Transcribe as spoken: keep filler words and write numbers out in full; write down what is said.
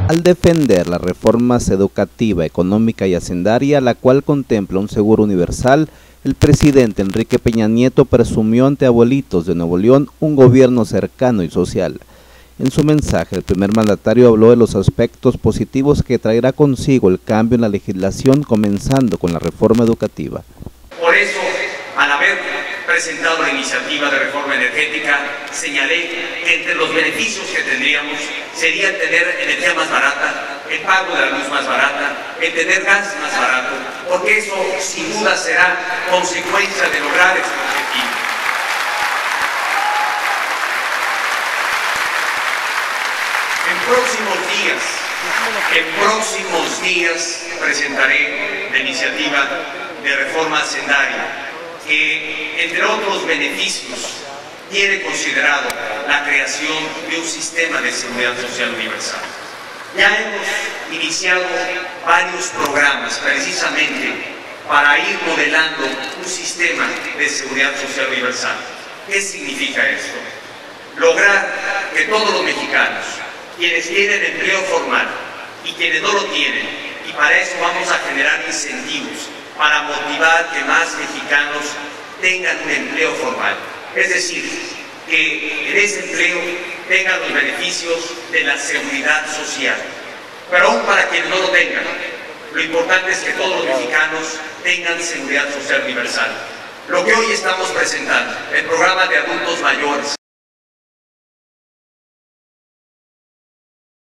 Al defender las reformas educativa, económica y hacendaria, la cual contempla un seguro universal, el presidente Enrique Peña Nieto presumió ante abuelitos de Nuevo León un gobierno cercano y social. En su mensaje, el primer mandatario habló de los aspectos positivos que traerá consigo el cambio en la legislación, comenzando con la reforma educativa. Por eso, al haber presentado la iniciativa de reforma energética, señalé que entre los beneficios que tendríamos sería tener energía más barata, el pago de la luz más barata, el tener gas más barato, porque eso sin duda será consecuencia de lograr este objetivo. En próximos días, en próximos días presentaré la iniciativa de reforma hacendaria, que entre otros beneficios tiene considerado la creación de un sistema de seguridad social universal. Ya hemos iniciado varios programas precisamente para ir modelando un sistema de seguridad social universal. ¿Qué significa esto? Lograr que todos los mexicanos, quienes tienen empleo formal y quienes no lo tienen, y para eso vamos a generar incentivos para motivar que más mexicanos tengan un empleo formal. Es decir, que en ese empleo tengan los beneficios de la seguridad social. Pero aún para quienes no lo tengan, lo importante es que todos los mexicanos tengan seguridad social universal. Lo que hoy estamos presentando, el programa de adultos mayores,